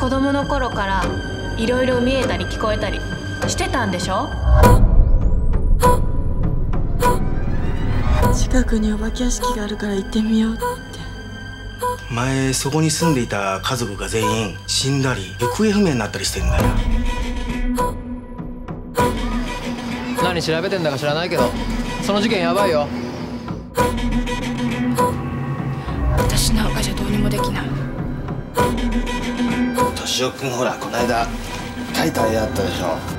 子供の頃からいろいろ見えたり聞こえたりしてたんでしょ？ 近くにお化け屋敷があるから行ってみようって。 前そこに住んでいた家族が全員死んだり行方不明になったりしてるんだよ。 何調べてんだか知らないけど、その事件やばいよ。 私なんかじゃどうにもできない。 敏夫君、ほらこの間描いた絵あったでしょ。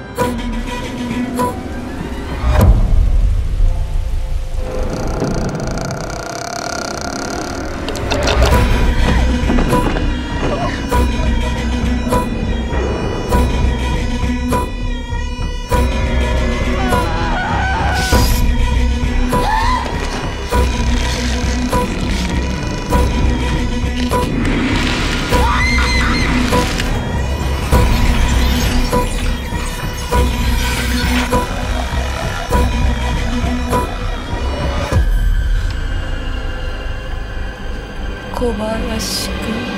小林くん。